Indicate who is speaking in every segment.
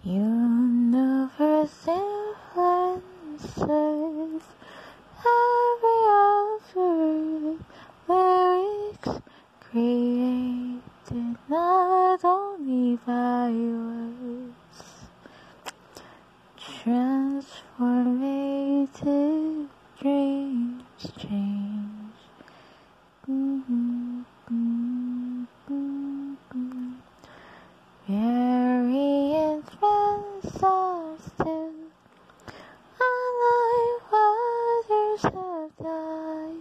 Speaker 1: Universe influences every outward lyrics created not only by words. Transformative dreams change. Variant friends are still alive, others have died.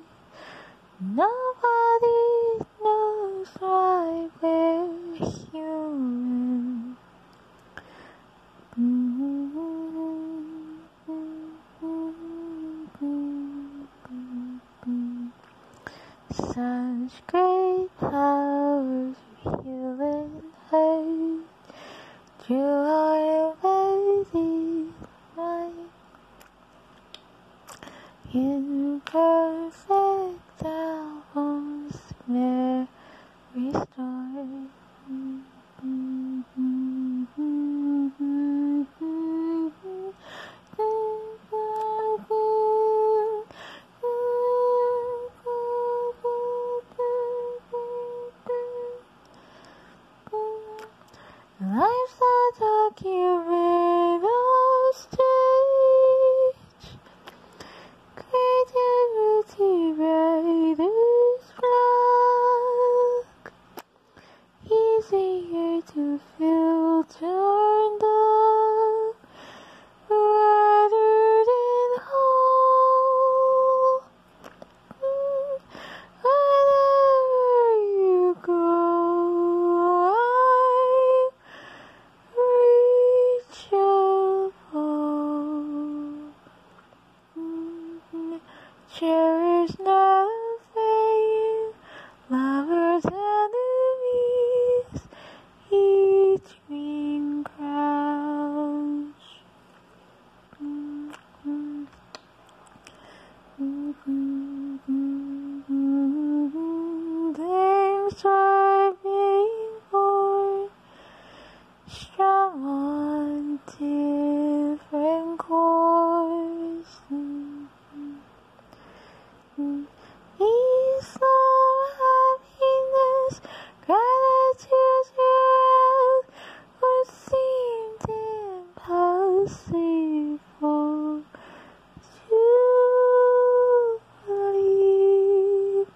Speaker 1: Nobody knows why we're human. Such great powers heal and hurt through our body mind. Imperfect albums may restore. Life's a documentary stage. Creativity writer's block. Easier to filter and dull rather than whole. Wherever you go, Cherished.not, lovers, enemies, each green crouch. Thanks for being born, strong on different chords. Peace, love, happiness, gratitude throughout what seemed impossible to believe.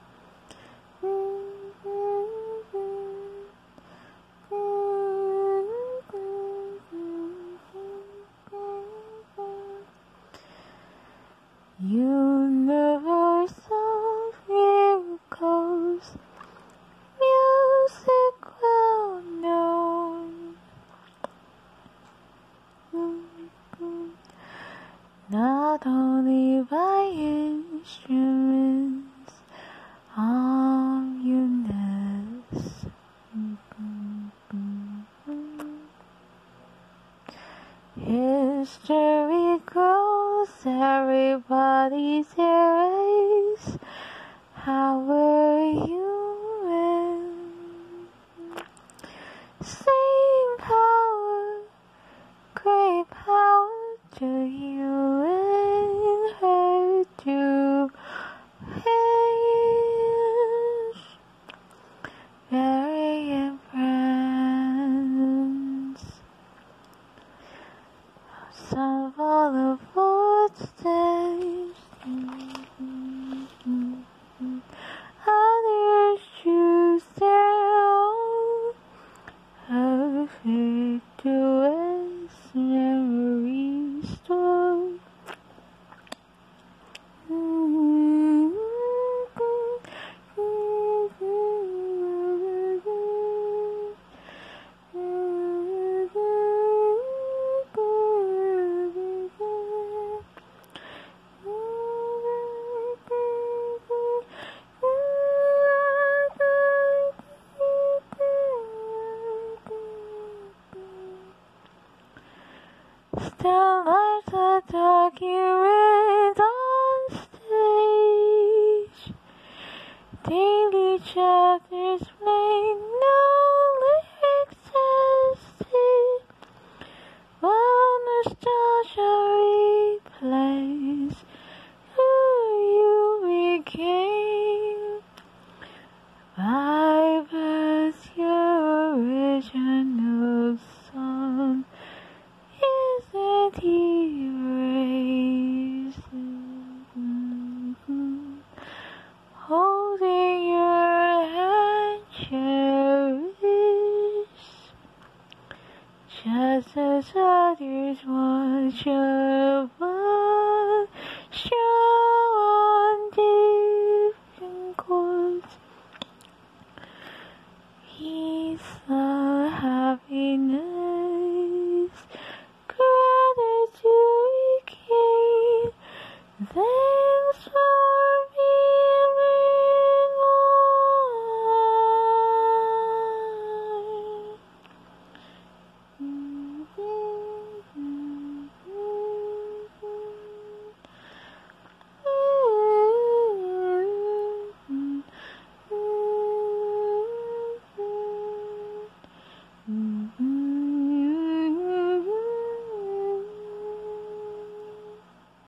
Speaker 1: Universe of miracles, music well known. Not only by instruments, units. History grows, everybody's erased. How were human? Same power, great power to you and her to change. Variant friends. Some fall the footsteps. Others choose their own perfect duets, memories stored. Still life's a document on stage. Daily chapters make no lyrics tested. such a replace who you became. By birth, your original son isn't erased. Holding your hand, cherished, just as others watch your blood show on different chords. He's the happiness